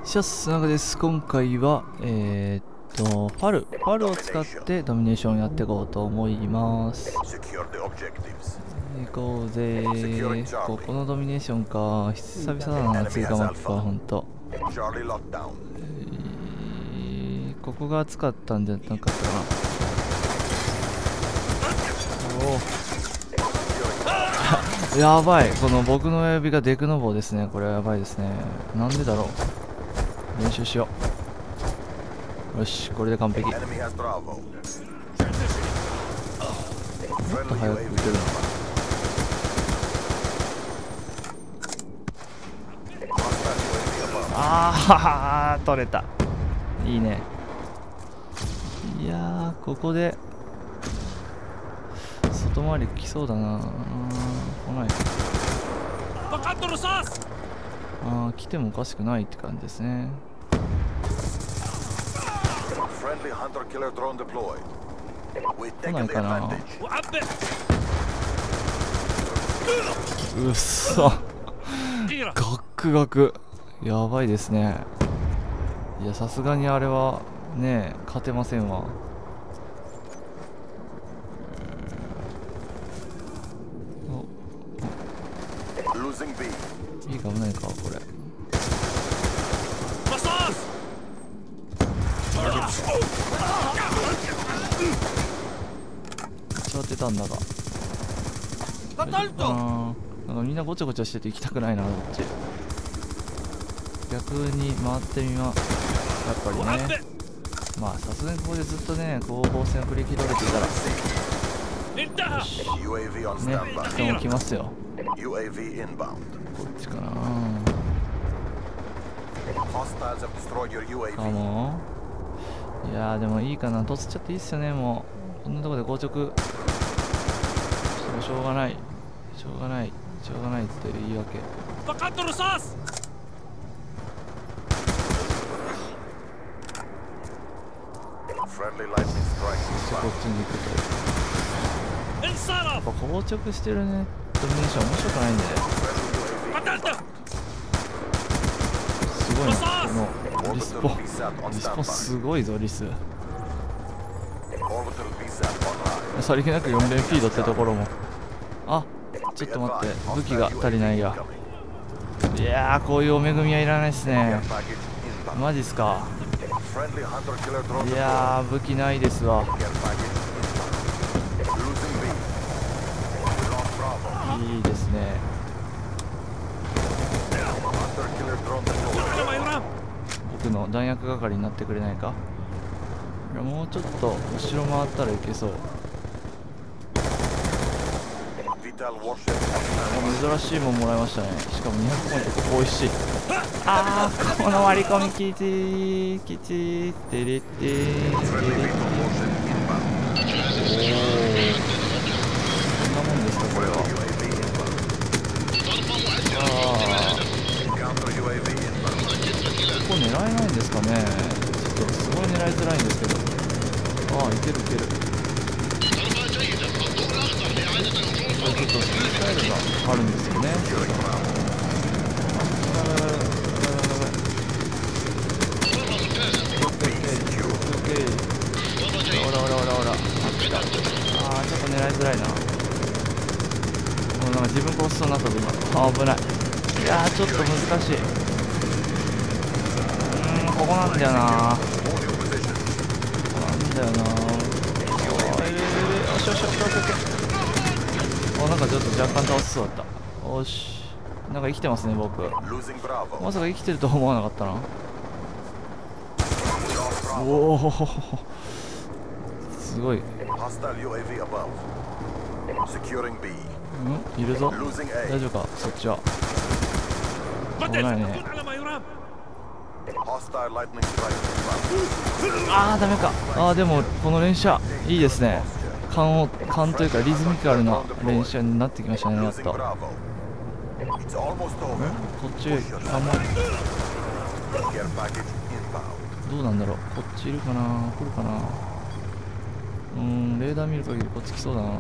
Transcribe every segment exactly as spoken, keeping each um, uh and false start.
シャスナガです。今回は、えー、っと、ファル、ファルを使ってドミネーションやっていこうと思います。行こうぜー。ここのドミネーションか。久々だな、追加マップはほんと。えー、ここが暑かったんじゃなかったかな。おお。やばい。この僕の親指がデクノボーですね。これはやばいですね。なんでだろう。練習しよう。よし、これで完璧。もっと早く打てるのか。ああ、取れた。いいね。いやー、ここで外回り来そうだな。来ない。ああ、来てもおかしくないって感じですね。来ないかな。うっそ。ガックガク。やばいですね。いや、さすがにあれはね、勝てませんわ。いいか危ないか、これ。当てたんだが。あー、なんかみんなごちゃごちゃしてて行きたくないな、こっち。逆に回ってみま、やっぱりね。まあ、さすがにここでずっとね、攻防戦を繰り広げていたら。よし。ね、人も来ますよ。こっちかな。かも。いやー、でもいいかな。とつっちゃっていいっすよね、もう。こんなとこで硬直。しょうがない。しょうがない。しょうがないって言い訳。こっちに行くと。やっぱ硬直してるね。ドミネーション面白くないんでね。すごいな、このリスポ。リスポすごいぞ、リス。さりげなくよん連フィードってところも。あ、ちょっと待って、武器が足りないや。いやー、こういうお恵みはいらないっすね。マジっすか。いやー、武器ないですわ。いいですね。僕の弾薬係になってくれないか。もうちょっと後ろ回ったらいけそう。珍しいもんもらいましたね。しかもにひゃくポイント。美味しい。あー、この割り込みきちーきちーてれってーてれってー。おー、こんなもんですか、これは。あー、ここ狙えないんですかね。ちょっとすごい狙いづらいんですけど。ああ、いけるいける。ちょっとミサイルがあるんですよね。ほらほらほらほら。あ、来た。ああ、ちょっと狙いづらいな。もうなんか自分殺しそうになったぞ今。あ、危ない。いやー、ちょっと難しい。うーん、ここなんだよな。ここなんだよな。よしよしよしよしよし。あ、なんかちょっと若干倒しそうだった。よし。なんか生きてますね、僕。まさか生きてるとは思わなかったな。おお、すごい。うん、いるぞ。大丈夫か、そっちは。危ないね。ああ、ダメか。ああ、でもこの連射いいですね。勘を勘というかリズミカルな連射になってきましたね、やっと。こっち頑張る。どうなんだろう。こっちいるかな、来るかな。うーん、レーダー見る限りこっち来そうだな。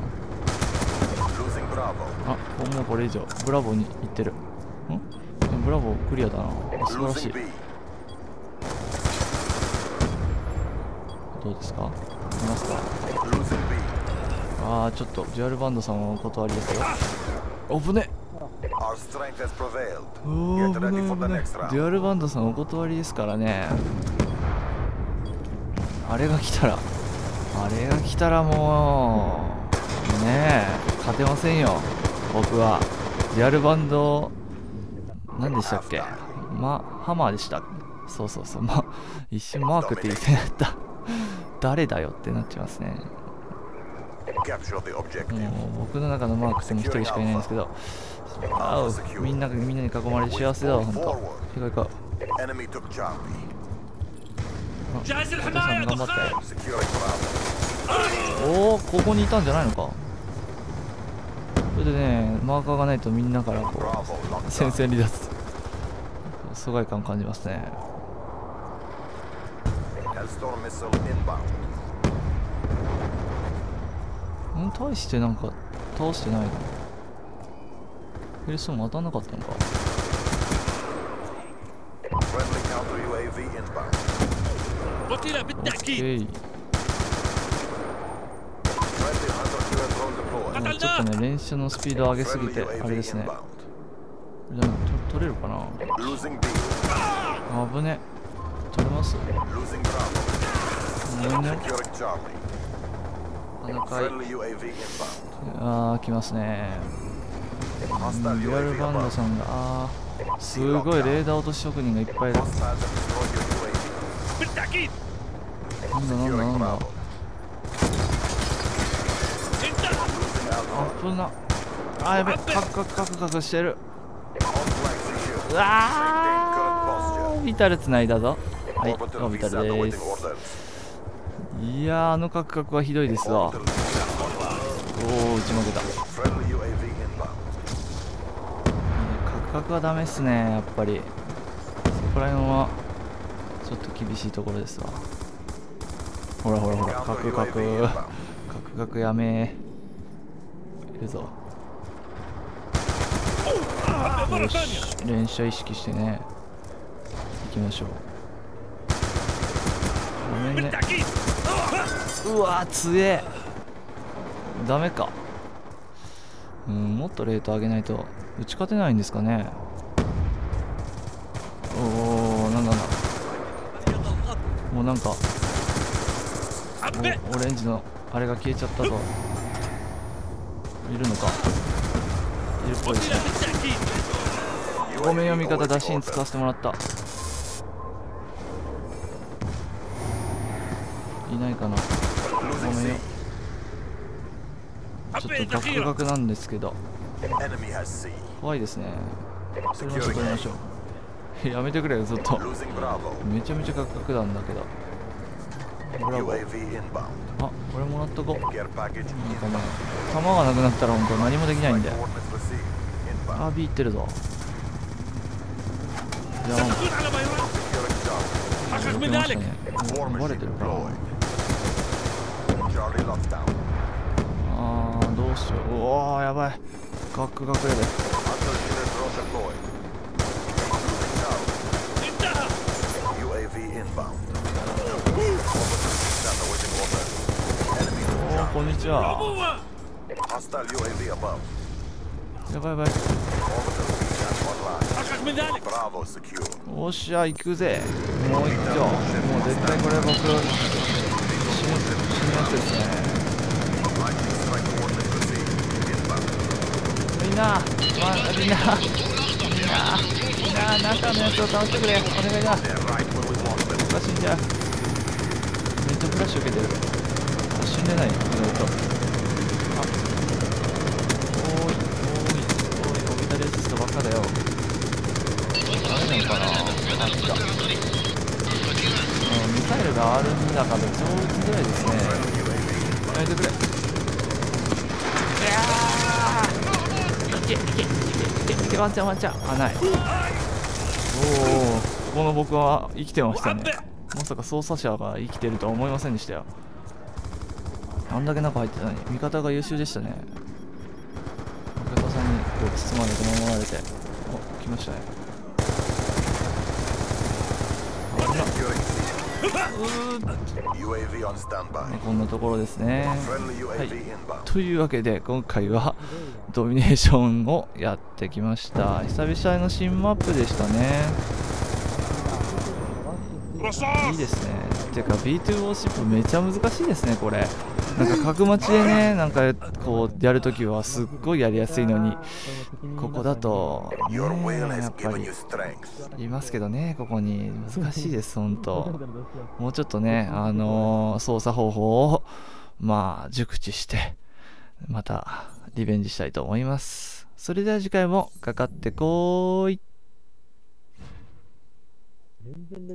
あ、もうこれ以上ブラボーに行ってる。ん、ブラボークリアだな。素晴らしい。 どうですか？いますか？ああ、ちょっとデュアルバンドさんはお断りですよ。おぶね。おお、危ない危ない。デュアルバンドさんお断りですからね。あれが来たらあれが来たらもうねえ、勝てませんよ僕は。デュアルバンド何でしたっけ、ま、ハマーでした。そうそうそう、ま、一瞬マークって言ってやった誰だよってなっちゃいますね。もう僕の中のマークっても一人しかいないんですけど、あう、みんなみんなに囲まれて幸せだわ、ほんと。行こう行こう。お父さん頑張って。おお、ここにいたんじゃないのか。それでね、マーカーがないとみんなからこう戦線離脱、疎外感感じますね。ん、対してなんか倒してないの。ヘルストーンも当たんなかったのか。オッケー。ちょっとね、連射のスピードを上げすぎてあれですね。じゃあ取れるかな。危ね、取れます。ごめんね。鼻かい。ああ、来ますね。デュアルバンドさんが、ああ、すごいレーダー落とし職人がいっぱいいる。なんだなんだなんだ。危な。あ、やべ、カクカクカクカクしてる。うわー、ビタルつないだぞ。はい、オービタルです。いやー、あのカクカクはひどいですわ。おお、打ち負けた。カクカクはダメっすね、やっぱり。そこら辺はちょっと厳しいところですわ。ほらほらほら、カクカクカクカクやめー。いるぞ。よし、連射意識してね、行きましょう。ごめんね。うわー、強え。ダメか。うん、もっとレート上げないと打ち勝てないんですかね。おお、なんだなんだ。もうなんかオレンジのあれが消えちゃったぞ。いるのか。いるっぽいですね。ごめんよ、味方、打診使わせてもらった。いないかな。ごめんよ。ちょっとガクガクなんですけど怖いですね。それもちょっと取りましょう。やめてくれよ、ずっと。めちゃめちゃガクガクなんだけど。ブラボー。あ、これもらっとこう。なんかね、弾がなくなったら本当何もできないんで。あ、ビーってるぞ。じゃあ、避けましたね。バレてるかな。あー、どうしよう。うわー、やばい。ガクガクやで。おー、こんにちは。やばいやばい。おっしゃ、行くぜ。もう一丁。もう絶対これ僕死ぬ、死ぬやつですね。みんな、ま、みんな、みんな、みんな、中のやつを倒してくれ。お願いだ。僕が死んじゃう。めっちゃフラッシュ受けてる。あ、死んでない。意外と。あ、おーい、おーい、おーい、オビタリアシストばっかだよ。ダメなのかな。あ、来た。ミサイルがあるんだから超打ちづらいですね。やめてくれ。いやー、いけいけいけいけいけ、ワンチャンワンチャン。あ、ない。おお、この僕は生きてましたね。まさか操作者が生きてるとは思いませんでしたよ。あんだけ中入ってたのに。味方が優秀でしたね。味方さんにこう包まれて守られて。お、来ましたね。あら、 こんなところですね。はい、というわけで今回はドミネーションをやってきました。久々の新マップでしたね。いいですね。てか ビーツー ウォーシップめちゃ難しいですねこれ。なんか角待ちでね、なんかこうやるときはすっごいやりやすいのに、ここだとねやっぱりいますけどね、ここに難しいです本当。もうちょっとね、あのー、操作方法をまあ熟知してまたリベンジしたいと思います。それでは次回もかかってこーい。